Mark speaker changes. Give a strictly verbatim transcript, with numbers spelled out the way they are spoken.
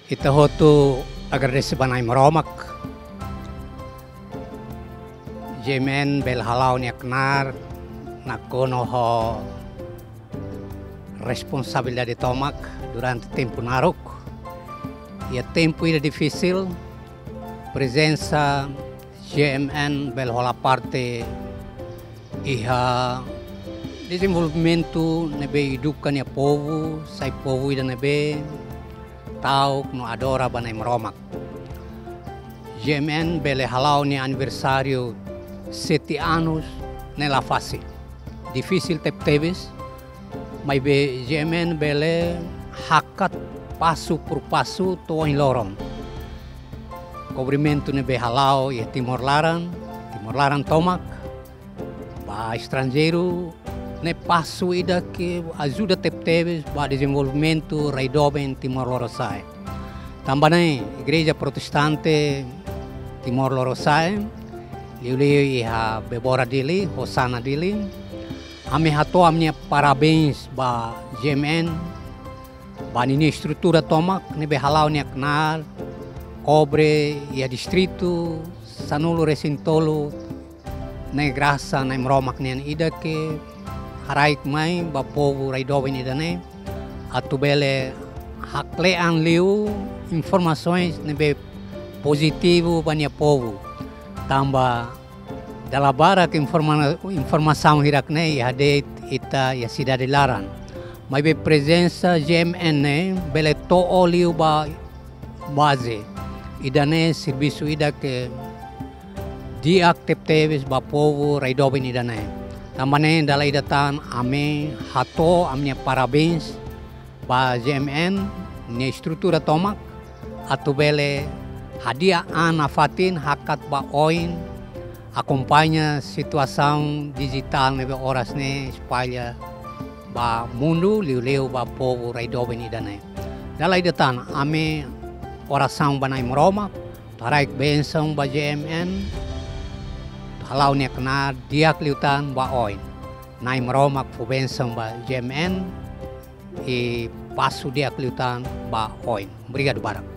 Speaker 1: Ita hotu agradece banai maromak. Jemen bel halau ni aknar nakono ho responsabilidade tomak durante tempo naruk. E tempo ida difícil, presença G M N bel hola parte iha desenvolvimento nebe educa nia povo, sai povo ida nebe tau no adora banai maromak. G M N bele halau ni aniversário sete anos nela fase. Difícil tep teves, mas be G M N bele hakat passo por passo to em lorong. Cobrimento nebe halau e Timor Laran, Timor Laran tomak, ba estrangeiro ne passo ida que ajuda tep teves ba desenvolvimento raidoben Timor Leste. Também Igreja Protestante Timor Leste, liu-liu iha bebora dili, hosana dili. Ame hato amnia parabéns ba G M N, ba nini estrutura tomak, nebe halau ni aknar, cobre ia distrito, sanulu resintolo, ne graça na maromak nian ida que haraik mai ba povo raidoben ida ne, atubele haklean liu informações nebe positivo bania povo. Tamba dalabara ke informa, informação hirakne hade ita ya cidade Laran. Mas be presença G M N bele to oliu ba base. Idane serviço ida que diaktep teves ba povo raidoben idane. Tambane dalai datan ame hato amnia parabéns ba G M N ni estrutura tomak atubele hadiah ana fatin hakat ba oin acompanha situação digital nebe horas ne espalha ba mundo liu-liu ba povo raidoben idane. Dalai datan ame oração banai maromak taraik bensão ba G M N halau ni kena diak liutan ba oin nai maromak fu bensão ba G M N e passo diak liutan ba oin. Obrigado, Barak.